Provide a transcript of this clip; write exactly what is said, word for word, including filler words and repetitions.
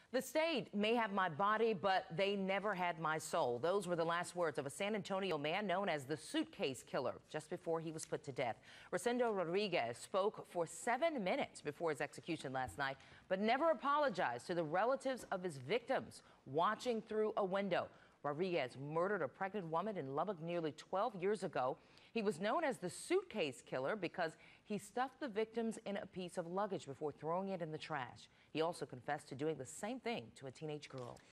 The state may have my body, but they never had my soul. Those were the last words of a San Antonio man known as the suitcase killer just before he was put to death. Rosendo Rodriguez spoke for seven minutes before his execution last night, but never apologized to the relatives of his victims watching through a window. Rodriguez murdered a pregnant woman in Lubbock nearly twelve years ago. He was known as the suitcase killer because he stuffed the victims in a piece of luggage before throwing it in the trash. He also confessed to doing the same thing to a teenage girl.